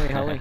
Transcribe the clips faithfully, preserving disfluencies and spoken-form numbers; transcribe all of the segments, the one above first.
Halloween.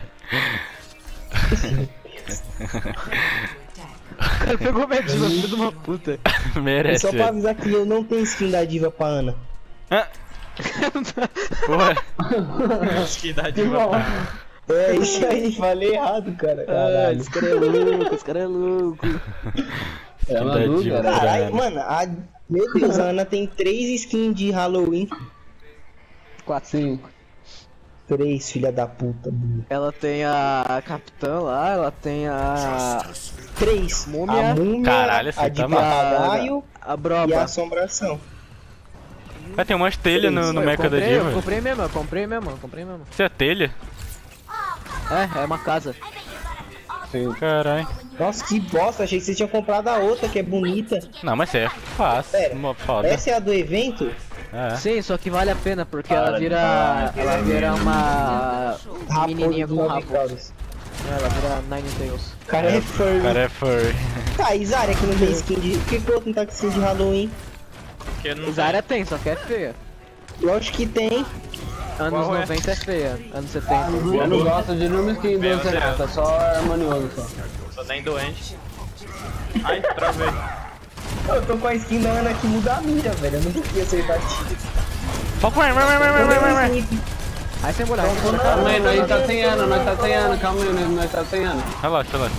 O cara pegou minha diva, filho de uma puta. Merece. E só pra avisar que eu não tenho skin da diva pra Ana. Ah. Porra. Skin da diva pra Ana. É isso aí, falei errado, cara. Ah, esse cara é louco, esse cara é louco. É uma dúvida, né? Caralho, mano, a... meu Deus, a Ana tem três skins de Halloween. Quatro. Cinco. Três, filha da puta. Burra. Ela tem a Capitã lá, ela tem a... Três. Múmia. A múmia, Caralho, você a tá de mal. papagaio A e a Broba. assombração. Vai ter umas telhas no, no Eu meca da comprei, eu diva. comprei mesmo, eu comprei mesmo, eu comprei mesmo. Isso é telha? É, é uma casa. Sim. Caralho. Nossa, que bosta, achei que você tinha comprado a outra, que é bonita. Não, mas é fácil. Pera, Uma foda. Essa é a do evento? É. Sim, só que vale a pena, porque Para ela de vira... falar, Ela vira uma... menininha com rabo. Ela vira Nine Tails. O cara é O furry. cara é furry. Tá, e Zarya que não tem skin de... Por que que o outro não tá com skin de Halloween? Porque não Zarya tem, só que é feia. Lógico que tem. Anos Qual é? noventa é feia, anos setenta. Eu não gosto de nenhuma skin do Meu Zenata, Deus. só harmonioso só. sou nem doente. Ai, travei. Eu tô com a skin da Ana que muda a mira, velho. Eu não consegui acertar tiro. Foco, vai, vai, vai, vai, vai, vai, vai. Aí sem buraco. Calma aí, nós tá sem ano, nós tá sem ano, calma aí, nós tá sem ano. Relaxa, relaxa.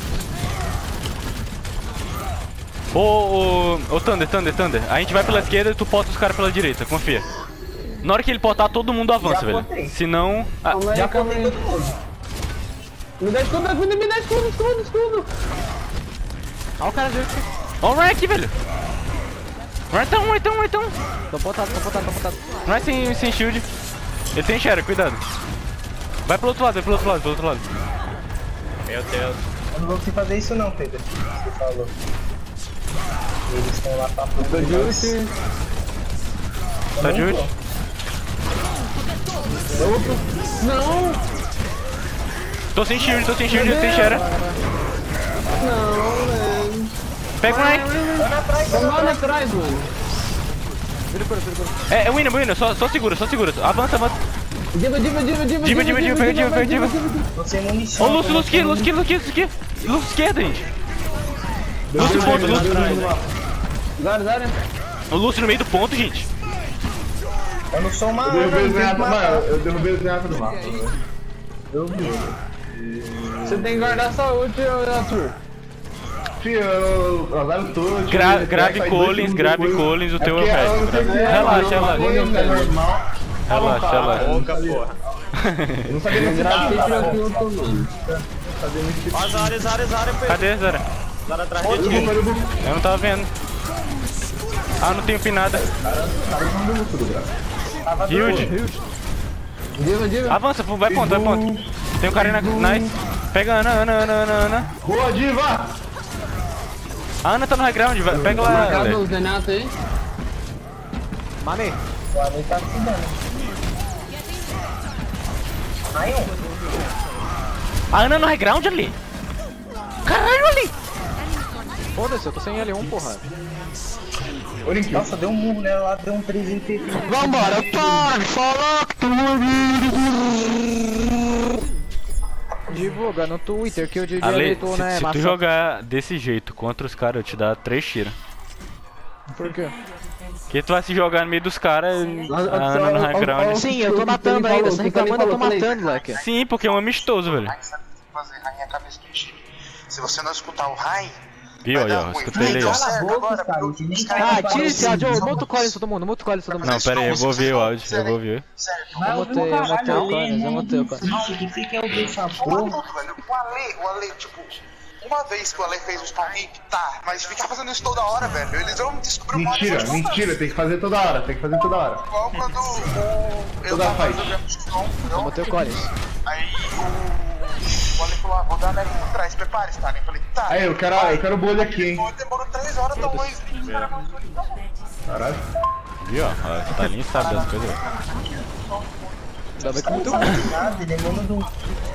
Ô, ô, ô, Thunder, Thunder, Thunder. A gente vai pela esquerda e tu pota os caras pela direita, confia. Na hora que ele potar, todo mundo avança, Já velho. potei. Senão... Ah, Calma aí, Já calma contei aí. todo mundo. Me dá escudo, me dá- me dá escudo, escudo, escudo. Olha o cara de ó o Ryan aqui, velho. Ryan então, Ryan então, Ryan então. Tô botado, tô botado, tô botado. Ryan sem, sem shield. Ele tem Shadow, cuidado. Vai pro outro lado, vai pro outro lado, pro outro lado. Meu Deus. Eu não vou conseguir fazer isso não, Pedro. Você falou. Eles estão lá pra Tô de ult. Tá de ult? Não, Tô sem shield, tô sem shield, ele tem Shadow. não, velho. Pega o Ryan. Vamos lá atrás, mano. É, é Winner, Winner, só, só segura, só segura. Avança, avança. Diva, diva, diva, diva, Diva, diva, diva, pega diva, pega diva. Tô sem munição. Ô, Lúcio, Lúcio aqui, Lúcio aqui, Lúcio aqui, Lúcio aqui. Lúcio esquerda, gente. Lúcio no ponto, Lúcio. Zara, Zara. O Lúcio no meio do ponto, gente. Eu não sou uma... Eu derrubei o eu tenho que Zenyatta, matar. mano, eu derrubei o Zenyatta do mapa, velho. Eu vi ele. Você tem que guardar sua ult, Arthur. Fih, eu agora eu tô... tipo, Gra vai grave sair dois Collins, segundos grave depois. Collins, o É teu é o porque eu resto. não sei grave- se é Relaxa, normal, relaxa. Collins é normal. Relaxa, relaxa. Boca, porra. Eu não sabia nem se dava, Grave cara. que eu tô mano. Ó, Zara, Zara, Zara, Pedro. Cadê, Zara? Zara atrás de ti. Eu não tava vendo. Ah, não tenho pinada. Hilde. Diva, diva. Avança, vai ponto, vai ponto. Tem um cara aí na... Nice. Pega a Ana, Ana, Ana, Ana, Ana. Boa, Diva! A Ana tá no high ground, vai- pega lá. Marcado Alex. o Zenyatta aí. Mami. O Alen tá se dando. Aí, um. A Ana no high ground ali. Caralho, ali. Foda-se, eu tô sem L um, porra. Nossa, deu um murro nela lá, deu um três em P. Vambora, pai! Fala que tu... Divulga no Twitter que eu devia Ale, ler tu, se, né, se tu massa? jogar desse jeito contra os caras, eu te dar três tiros. Por quê? Porque tu vai se jogar no meio dos caras, a Ana no high ground. Sim, eu tô matando ainda, você tá reclamando, eu tô matando, Leque. Sim, porque é um amistoso, velho. Aí sabe o que tem que fazer? Rainha cabeça do time. Se você não escutar o Rai, Viu aí, ó, escutei ele aí, ó. Cala a boca, cara. Você nem Ah, tá tira esse áudio, falando. muta o Collins todo mundo, muta o Collins todo mundo. Não, pera aí, eu vou ver o áudio, eu vou ver. sério, Eu mutei, eu mutei o Collins, eu mutei o Collins. Isso, o que você quer ouvir essa porra porra? tudo, velho. O Ale, o Ale, tipo, uma vez que o Ale fez o spawn camp, tá, mas ficar fazendo isso toda hora, velho. Eles vão descobrir o modo de Mentira, voltar. mentira, tem que fazer toda hora, tem que fazer toda hora. Igual quando o. Eu Toda tava fight. jogando X-Com, Eu mutei o Collins. aí o. O Ale falou, ah, vou dar a neve por trás, prepare-se, tá? Eu falei, tá. Aí, eu quero, eu quero bolha aqui, hein. Demorou três horas, tomou dois vídeos, cara, mas foi tá bom. Caralho. Viu, ó, o Stalin sabe das coisas. Ainda bem que eu mutei o Não sabe nada, ele é mono do...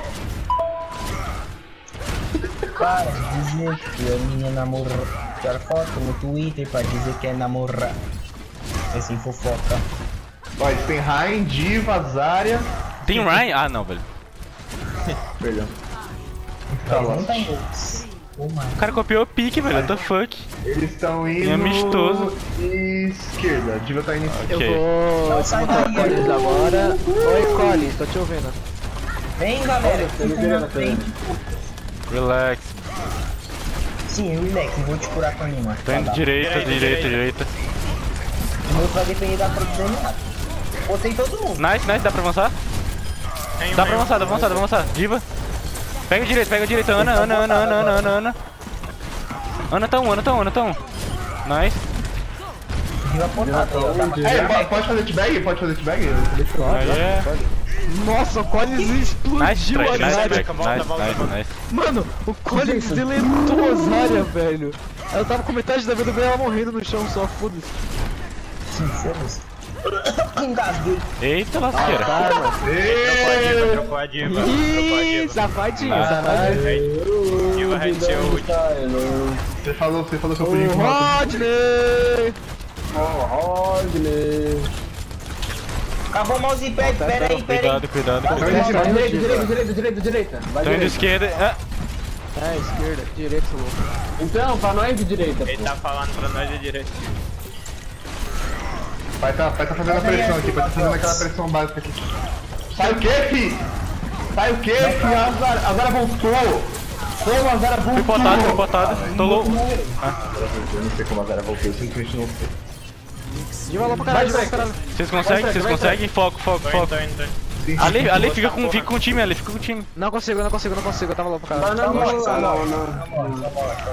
Para de dizer que a minha namora... Tirar foto no Twitter pra dizer que é namorar. Assim, fofoca. Ó, eles têm Rain, Diva, Zarya. Tem Ryan? Ah, não, velho. Perdão. Eles não tá em gols. Oh, mano. O cara copiou o pique, velho. What the fuck? Eles estão E indo... amistoso. esquerda. A Diva tá indo esquerda. Ok. Eu vou sai desmontar daí, o Collins eu- agora. Oi, Collins, tô te ouvindo. Vem, galera. Fica na frente. Relax. Sim, relax. Eu vou te curar com a anima. Tô indo direita, direita, direita. O meu vai depender da produção. Botei todo mundo. Nice, nice. Dá pra avançar? Tem um Dá pra meio. avançar, dá pra avançar, dá pra avançar. Diva. Pega o direito, pega o direito. Ana, Ana, Ana, Ana, Ana, Ana, Ana. Ana tá um, Ana tá um, Ana tá um. Nice. Viu a pontada. Eu tava- É, pode- pode fazer t-bag? Pode fazer t-bag? Aí é. Nossa, o Collins Nice explodiu strike, a nice área. strike. Nice, nice, nice. Mano, o Collins deletou a Zarya, velho. Ela tava com metade da vida, ela morrendo no chão só, foda-se. Sim, foda-se. Engasguei. Eita lasqueira. Tá, mano. Trocou a diva, trocou a diva. Trocou a Ih, diva. safadinho, Ah, safadinho. Diva redseu o ult. Você falou, você falou que eu podia O incomodar. Rodney! Acabou o mousepad, pera aí, pera aí. Cuidado, cuidado, Então, cuidado. eles tiram- Direita, direita, direita, direita, direita. Vai Tô indo direita. esquerda. Ah, É, esquerda, direita, louco. Então, pra nós de direita, Ele pô. tá falando pra nós de direita. Vai tá, vai tá fazendo a pressão aqui, vai tá fazendo aquela pressão básica aqui. Sai o quê, fi? Sai o quê, fi? A Zara, a Zara voltou! Como a Zara voltou? fui potado, fui potado. Tô louco. Eu não sei como a Zara voltou, eu simplesmente não sei. Diva lá pra caralho, diva lá pra caralho. Vocês conseguem? Vocês conseguem? Foco, foco, Tô indo, foco. tô indo, tô indo. Ali, ali fica com, fica com o time, ali fica com o time. Não consigo, não consigo, não consigo, eu tava lá pra Não, caralho. não, não, não, não.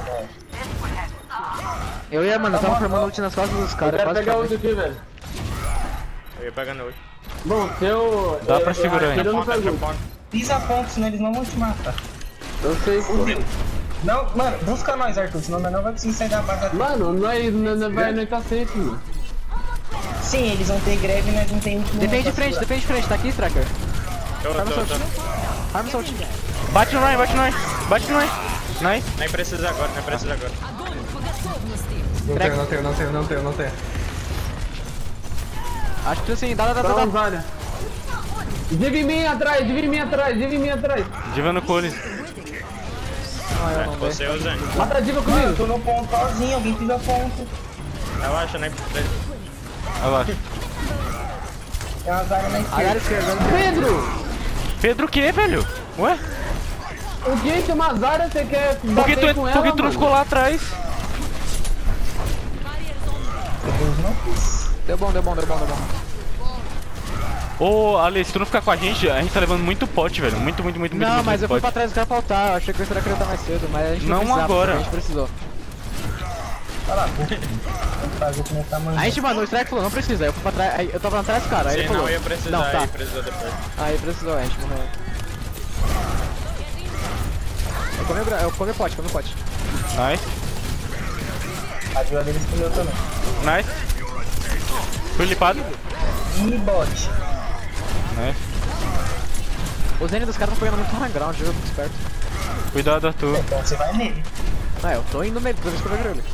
Eu ia, mano, eu tava formando ult nas costas dos Eu caras, quero quase pegar acabei. outro aqui, velho. Eu ia pegar no ult. Bom, seu... Dá pra eu- segurar eu- ainda. Eu não Ponta, outra pergunto. ponta. Pisa a ponta, senão eles não vão te matar. Eu sei, pô. Não, mano, busca nós, Arthur, senão nós não vai conseguir sair da base. Mano, nós, nós, nós vai, nós tá safe, mano. Sim, eles vão ter greve e nós não tem muito. Defende de frente, defende de frente, tá aqui, Tracker. Tô, Arma tô, seu tô. time. Arma seu time. Bate no Ryan, bate no Ryan. Bate no Ryan. Nice. Nem precisa agora, nem precisa agora. Não tenho, não tenho, não tenho, não tenho, não tenho. Acho que assim, dá, dá, dá, Dá dá. uma valha. Diva em mim atrás, diva em mim atrás, diva em mim atrás. Diva no Collins. Ah, eu não dei. Você usando. Mata a diva Mano, eu comigo. tô no ponto sozinho, alguém pisa ponto. Relaxa, nem precisa. Olha lá. Tem uma zaga na esquerda. Agora esquerda. Pedro! Pedro o que, velho? Ué? O que que uma Zara você quer Por que bater tu, com ela, por que tu não mano? ficou lá atrás? Deu bom, deu bom, deu bom, deu bom. Ô, Ale, se tu não ficar com a gente, a gente tá levando muito pote, velho. Muito, muito, muito, muito, Não, muito, mas muito eu fui pote. pra trás do cara faltar. Eu achei que eu ia querer mais cedo, mas a gente Não precisava, agora. A gente precisou. Olha lá, vamos fazer como tá mandando. A gente mandou, o Strike falou, não precisa. Aí eu fui pra trás, aí eu tava atrás do cara. Aí ele Se falou. não ia precisar, Não, tá. aí precisou depois. Aí precisou, a gente morreu. Eu comi, o gra- eu comi o pote, comi o pote. Nice, A diva deles comeu também. nice. Fui lipado. E bot. Nice. Os N dos caras estão pegando muito high ground, eu tô muito esperto. Cuidado, Arthur. Então você vai nele. Ah, eu tô indo nele, toda vez que eu vejo ele.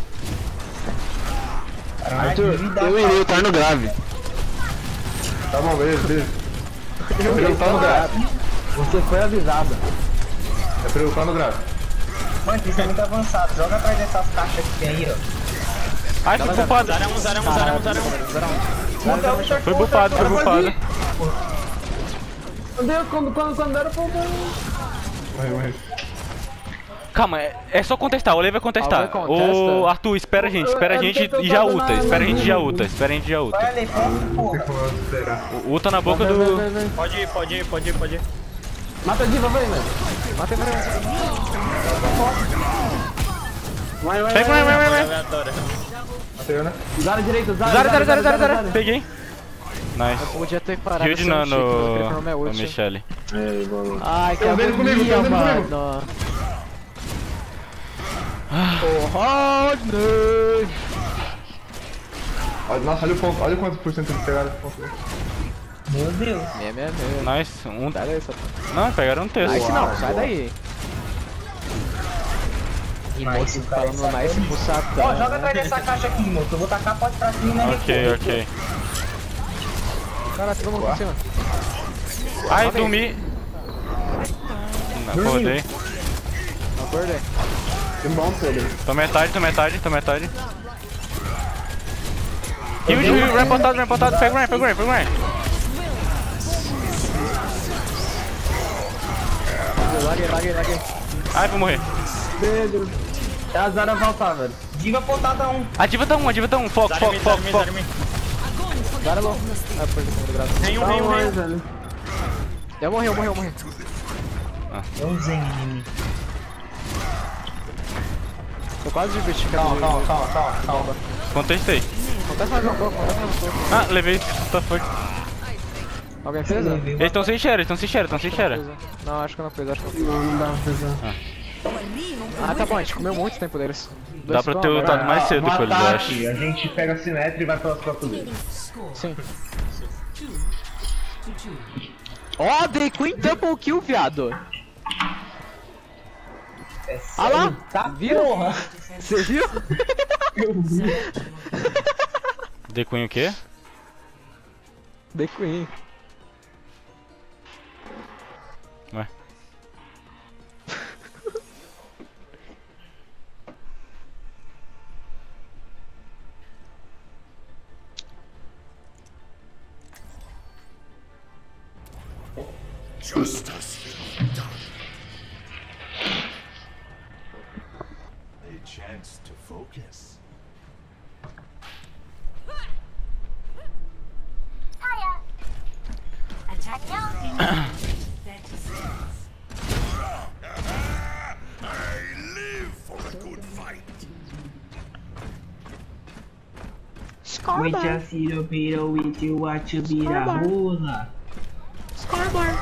Arthur, Eu irei, eu tô indo grave. Tá bom, beleza, beleza. É pra eu lutar no grave. Você foi avisado. É pra eu lutar no grave. Mano, isso é muito avançado. Joga atrás dessas caixas que tem aí, ó. Ai, fui bufado. Zarão, zarão, zarão, zarão. Puta, o Foi bufado, foi bufado. Quando, quando, quando, quando era pra... Morreu, morreu. Calma, é, é só contestar, o Ole vai contestar. Alguém contesta? Ô, Arthur, espera a gente, espera a gente e já ulta. Espera a gente e já ulta, espera a gente e já ulta. Vai ali, ponto, Não porra. tem como eu esperar. O- Ulta na boca Vem, vem, do... vem, vem. Pode ir, pode ir, pode ir, pode ir. Mata a diva, vai, velho. Matei, matei, matei. Vai, vai, Pega, vai, vai, vai, vai. Aleatória. Matei, né? Zara direita, Zara, Zara, zara, zara, zara, zara. Peguei. Nice. Podia ter parado Kill de esse ult, nano, que eu queria que não me ô, ult. Michele. Ai, que Tão vendo comigo, agonia, tão vendo comigo. mano. Oh, Rodney! Olha- Nossa, olha o ponto, olha quantos por cento eles pegaram esse ponto. Meu Deus. É, meu Deus. Nice. Um... Sai daí, só. Não, pegaram um terço. Nice não, sai daí. Nice, o cara Falando nice pro Ó, Satã. joga atrás dessa caixa aqui, moço. Eu vou tacar pode pra cima e Ok, ok. Cara, todo mundo por cima. Ai, dormi. Acordei. Acordei. Que bom, Pedro. Tô metade, tô metade, tô metade. Heal, heal, heal, reportado, reportado, pega o Ryan, pega o Ryan, pega o Ryan. Laguei, laguei, laguei. Ai, vou morrer. Pedro. É a Zara voltar, velho. Diva potada um. A diva tá um, a diva tá um, foco, foco, foco, foco. Dara low. Ah, perdi o mundo, graças. Tem um, Tá tem um, mais, tem um. velho. Eu morri, eu morri, eu morri. Eu usei em mim. Tô quase de vestir. Calma, calma, calma, calma, calma. Contestei. Acontece mais um pouco, acontece mais um pouco. Ah, levei, tá fuck. Alguém fez? né? Eles estão sem share, eles estão sem share, estão sem share. Não, acho que eu não fiz, acho que eu não fiz. Não, não dá pra fazer. Ah, tá bom, a gente comeu muito tempo deles. Dá pra ter lutado mais cedo com eles, eu acho. ataque, a gente pega a Simetria e vai pelas costas dele. Sim. Ó, dei Queen Double Kill, viado. Ah lá, Tá, viu? porra. Você viu? The Queen o quê? Dei Queen. Ué. Justice done. A chance to focus. Attack now. I live for a good fight. With a zero beetle, with you watch you beat a rola. Scoreboard.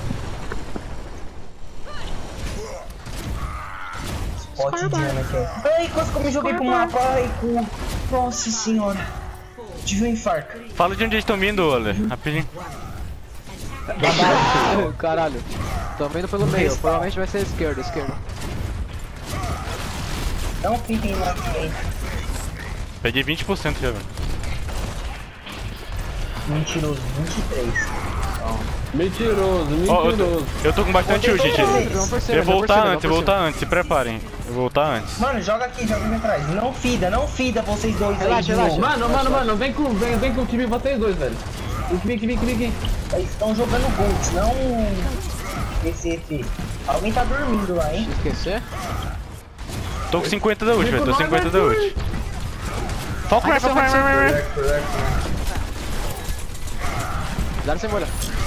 Spot Diana aqui, ó. Ai, quase que eu me joguei pro mapa. Ai, cu. Nossa senhora. Tive um infarto. Fala de onde eles estão vindo, Ole, rapidinho. Caralho. Tô vindo pelo meio, provavelmente vai ser esquerda, esquerda. Não fiquem na frente. Peguei vinte por cento já, velho. Mentiroso, vinte e três. Mentiroso, Ó, eu, mentiroso. tô, eu tô com bastante ult, gente. Vamos por cima, Eu vou vamos por voltar cima, antes, eu vamos vou por voltar antes, se preparem. Eu vou voltar antes. Mano, joga aqui, joga aqui atrás. Não fida, não fida vocês dois aí. Relaxa, de relaxa. novo. Mano, mano, mano, vem com, vem, vem com o time vocês dois, velho. Vem aqui, vem aqui, vem aqui. Eles estão jogando Gold, não P C F. Alguém tá dormindo lá, hein? Esquecer? Tô com cinquenta da ult, velho, tô com cinquenta da ult. Foco, Ryan, foco, Ryan, Ryan, Ryan. Dá sem molhar.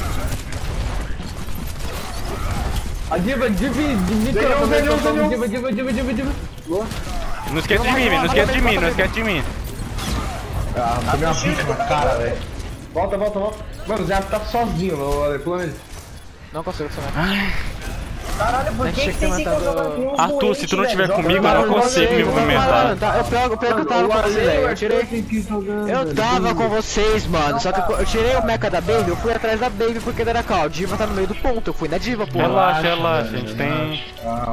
A diva, diva, diva, diva, diva, diva, diva, diva, diva. Não esquece de mim, não esquece de mim, não esquece de mim. Ah, tomei uma bicha na cara, velho. Volta, volta, volta. Mano, o Zé tá sozinho, meu. Pula nele. Não consigo funcionar. Caralho, por Nem que tinha que que vocês ter ficam matado- jogando com os Arthur, doentes, se tu não velho? estiver Joga comigo, lá, eu não joga consigo aí, me joga lá. movimentar. Tá, eu pego, eu pego que eu tava com vocês, velho. Eu tirei. Eu tava com vocês, mano. Só que eu, eu tirei o mecha da Baby, eu fui atrás da Baby porque era cá, ó. Diva tá no meio do ponto. Eu fui na Diva, porra. Relaxa, relaxa, a gente tem...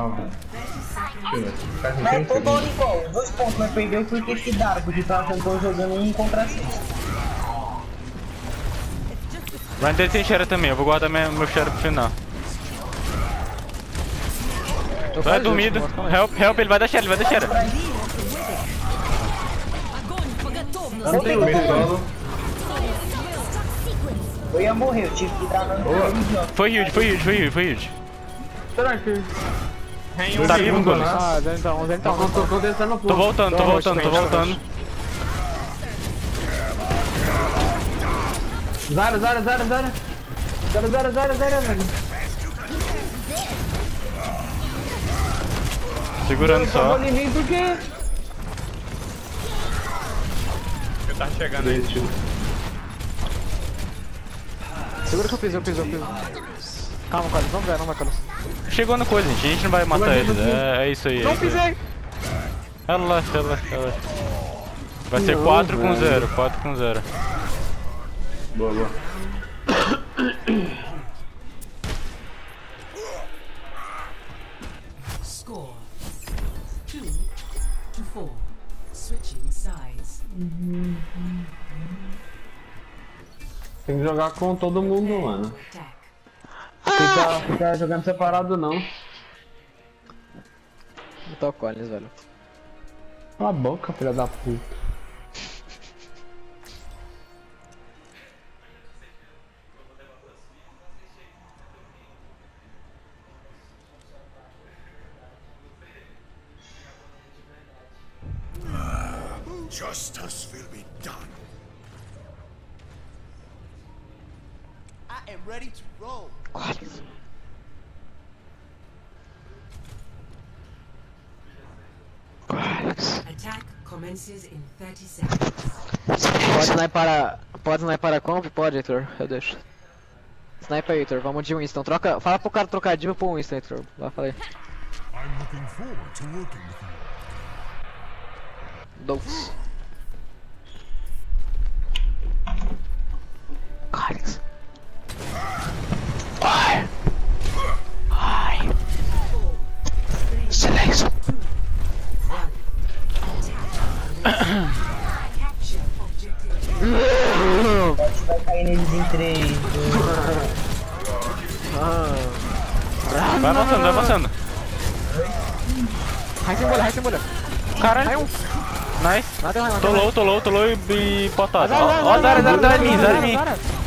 Mas toda hora igual, dois pontos, mas perdeu porque fidaram, porque tava tentando jogando um contra seis. Ryan dele tem share também, eu vou guardar meu, meu share pro final. Eu Vai quase dormido. último, calma aí. Help, help, ele vai dar share, ele vai dar share. Não tem como. Eu ia morrer, eu tive que dar na idiota. Foi huge, foi huge, foi huge, foi huge. Será que... Tem um Tá vivo, segundo, Gomes? né? Ah, dá então, dá então. Tô contestando o Tô voltando, tô voltando, tô voltando. Zara, Zara, Zara, Zara. Zara, Zara, Zara, Zara, velho. Segurando Só só. em mim porque... Eu tava chegando aí. Segura que eu piso, eu piso, eu piso. Calma, Carlos, vamos ver, não vai, Carlos. Chegou na coisa, gente, a gente não vai matar eles. É, é isso aí. é Não isso aí. pisei! Relaxa, relaxa, relaxa. Vai ser quatro com zero, quatro com zero. Boa, boa. Score two to four. Switching sides. Tem que jogar com todo mundo, mano. Attack. Fica, fica jogando separado não. Não tô Collins, velho. Cala a boca, filha da puta. Justice will be done. I am ready to roll. Collins. Collins. Attack commences in thirty seconds. Pode sniper a... Pode sniper a comp? Pode, Heitor. Eu deixo. Sniper, Heitor. Vamos de Winston. Troca... Fala pro cara trocar a diva pro Winston, Heitor. Vai, falei. I'm looking forward to working with you. Dois. Collins. Ai. Ai. Silêncio. Vai cair neles em três. Vai avançando, vai avançando. Vai sem bolha, vai sem bolha. Caralho. Nice. Nada, nada, Tô low, tô low, tô low e, e potado. Ó, ó, Zara, Zara, Zara em mim, Zara em mim.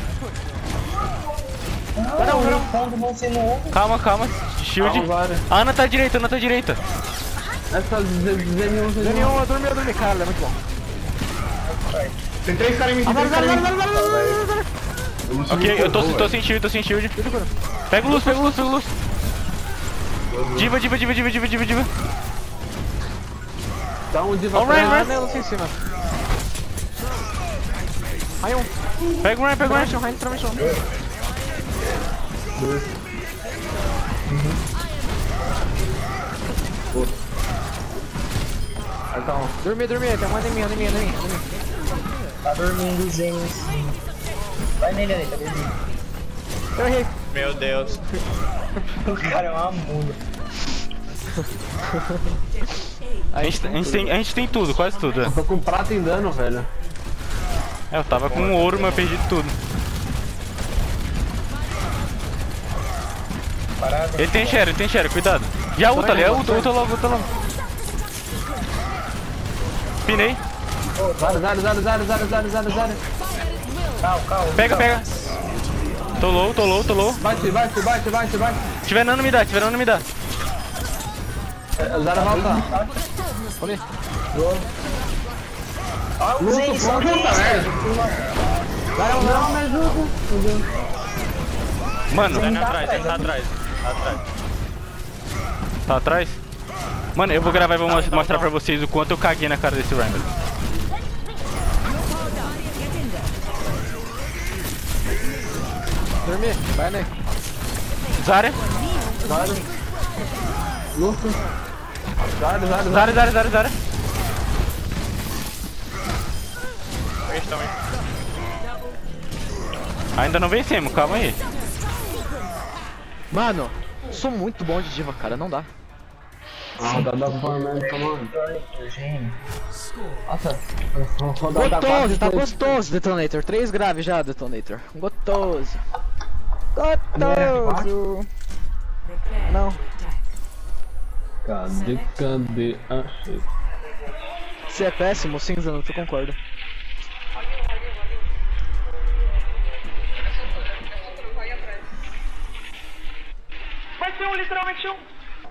Calma, calma. Shield. A Ana tá à direita, Ana tá à direita. Essa Z M um, Z M um, eu dormi, eu dormi, cara, é muito bom. Tem três caras em mim, tem três caras em mim. Ok, eu tô, tô sem shield, tô sem shield. Pega o luz, pega o luz, pega o luz. Diva, diva, diva, diva, diva, diva, diva. Dá um diva Ó o pra Ryan, ela. Ryan. Luz em cima. Aí um. Pega o Ryan, pega o Ryan. Ryan, entra no chão. Então, Dormi, dormi, tem uma em mim, em mim, em mim. Tá dormindo o Zen em cima. Vai nele ali, tá dormindo. Eu errei. Meu Deus. O cara é uma mula. A gente, a, gente tem, a gente tem tudo, quase tudo. eu tô com prata em dano, velho. É, eu tava com ouro, mas eu perdi tudo. Parado. Ele tem Sherry, ele tem Sherry, cuidado. Já ulta ali, é ulta, ulta logo, ulta logo. Pinei. Zara, zara, zara, zara, zara, zara, zara, zara. Calma, calma. Pega, pega. Tô low, tô low, tô low. Bate, bate, bate, bate, bate. Tiver nano me dá, tiver nano me dá. Zara vai voltar. Olha aí. Olha o Zen, só Puta merda. Zara, não, me ajuda. Mano, Tá atrás, ele tá atrás. Tá atrás. tá atrás? Mano, eu vou gravar e vou mos- mostrar pra vocês o quanto eu caguei na cara desse Rumble. Dormi, vai, né? Zarya. Luto. Zara, zara, zara. Zarya, Zarya, Zarya, Zarya. Eles estão aí. Ainda não vencemos, calma aí. Mano, sou muito bom de diva, cara, não dá. Ah, dá da forma, mano. Gênio. Nossa. Rodada Gostoso, tá quatro, gostoso, Detonator. Três graves já, Detonator. Gostoso. Gostoso. Não. Cadê, cadê? Achei. Você é péssimo, cinza, não tu concorda. Vai ser um, literalmente um.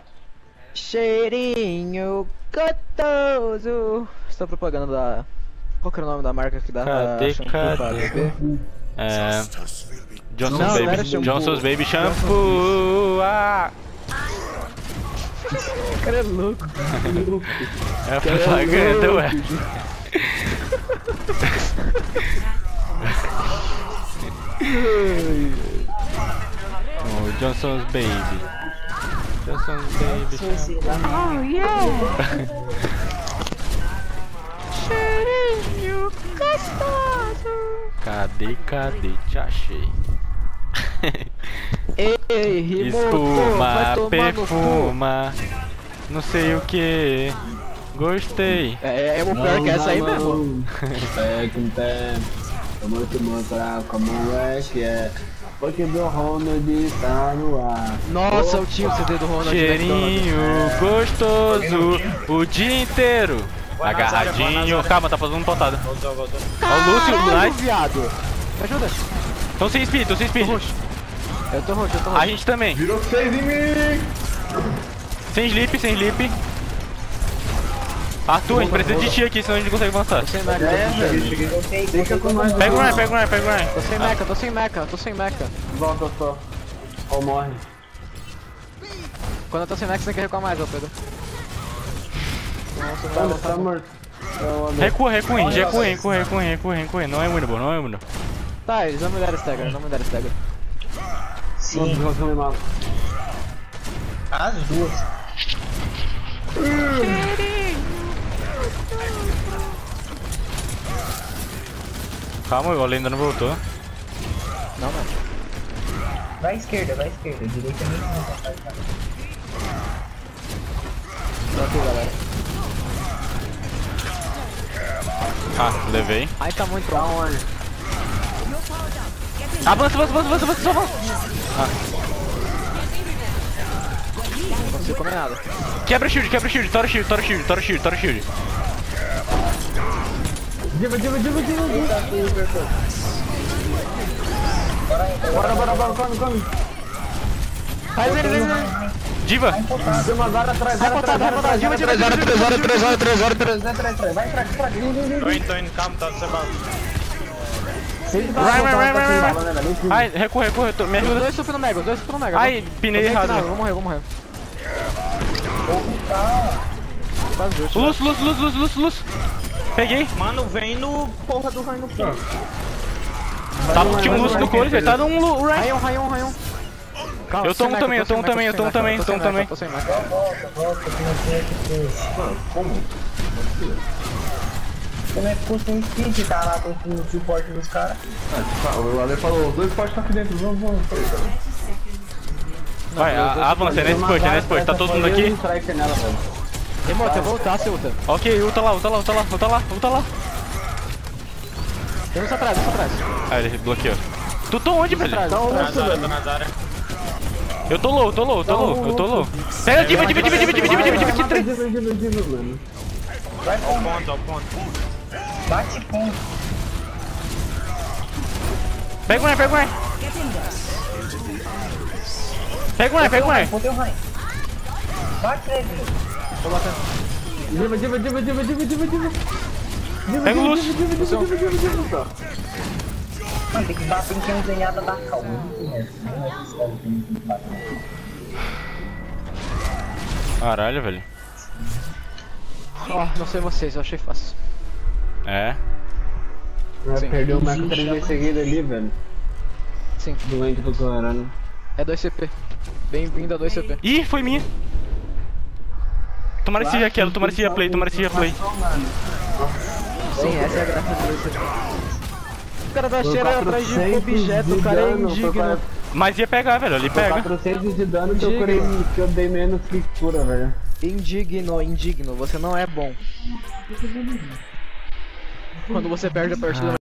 Cheirinho gostoso. Essa propaganda da... Qual que era o nome da marca que dá Cadê, shampoo cadê? pra bebê? É. Justice will be Johnson's Não, não era Baby. shampoo. Johnson's Baby Shampoo. Ah. O cara é louco. É a propaganda, ué. Oh, Johnson's Baby. Johnson's Baby Shampoo. Oh, yeah. Cheirinho gostoso. Cadê, cadê? Te achei. Ei, rimou, vai Espuma, tomar no cu. perfuma, não sei o que. Gostei. É, é o pior que essa aí mesmo. Pega um tempo. Vamos te mostrar como é que é. Porque do Ronald está no ar. Nossa, eu tinha o C D do Ronald. Cheirinho gostoso o dia inteiro. Agarradinho. Calma, tá fazendo potada. Voltou, voltou. Ó o Lúcio, o Nice. Viado. Me ajuda. Tô sem speed, tô sem speed. Eu tô roxo, eu tô roxo. A gente também. Virou seis em mim. Sem sleep, sem sleep. Arthur, a gente precisa de ti aqui, senão a gente não consegue avançar. Tô sem mecha. Deixa com nós. Pega o Ryan, pega o Ryan, pega o Ryan. Tô sem mecha, tô sem mecha, tô sem mecha. Volta só. Ou morre. Quando eu tô sem mecha, você tem que recuar mais, ó, Pedro. Nossa, Tá, não tá morto. Recua, recua, recua, recua, recua, recua, recua. Não é winnable, não é winnable. Tá, eles não me deram stagger, não me deram stagger. Sim, as duas. Calma, o ainda não voltou. Não, não. Vai à esquerda, vai à esquerda. Direita nem não vai. Tô aqui, galera. Ah, levei. Ai, tá muito bom. Avança, avança, avança, avança, avança, avança. Não consigo comer nada. Quebra shield, quebra shield, tora shield, tora shield, tora shield, tora shield. Diva, diva, diva, diva. Bora, bora, bora, come, come. Faz ele, ele, ele. Diva! Tem uma vara atrás, Vai vara botar, vai atrás, botar. Diva, diva, diva, diva, três horas, três horas, três horas, três horas. Vai atrás, vai atrás, atrás. Tô indo, tô indo, calma, tá sem bala. Vai, vai, vai, vai, vai. Ai, recua, recua, me Os ajuda. dois super no mega, os dois super no mega. Ai, pinei errado. Vou morrer, vou morrer. Quase dois. Luz, luz, luz, luz, luz, luz. Peguei. Mano, vem no porra do raio no fim. Tava, tinha um Lúcio no cores, ele tá num Lu- Ryan. Rayon, Rayon, Rayon. Calma, Eu tô um sem também, mecha, eu tô um sem também, eu mecha, tô um também, eu tô um sem mecha, também. tô sem mecha. Volta, volta, que não tem que ter. Como é que custa um speed tá lá com o suporte dos caras? O Ale falou, os dois podes estar aqui dentro, vamos, vamos. Vai, a- avança, é nesse push, é nesse push, tá todo mundo aqui. Demor, eu voltar, você ulta. Ok, ulta lá, ulta lá, ulta lá, ulta lá, ulta lá. Tem uns atrás, uns atrás. Ah, ele bloqueou. Tu tô onde, velho? Atrás, Tô atrás. na área, tô na área. Eu tô low, eu tô low, eu tô low, eu tô low. Pega, diva, diva, diva, diva, diva, diva, diva, diva, três. Vai Ao com ponto, ao ponto. bate com. Pega o Ryan, pega o Ryan. Pega o Ryan, pega o Ryan. Botei o raio. Bate nele. Diva, diva, diva, diva, diva, diva, diva. Pega o Lúcio. Mano, tem que bater em quem ganhada da calma. Não é esse cara que tem que bater. Caralho, velho. Ó, não sei vocês, eu achei fácil. É. Perdeu o Mac três vezes seguida ali, velho. Sim. Doente do caralho. É dois C P. Bem-vindo a dois C P. Ih, foi minha. Tomara que seja aquela, tomara que seja play, tomara que seja play. Sim, essa é a graça do dois C P. O cara tá cheirando atrás de objeto, o cara é indigno. Mas ia pegar, velho, ele pega. quatrocentos de dano que eu, curei, que eu dei menos que cura, velho. Indigno, indigno, você não é bom. Quando você perde a partida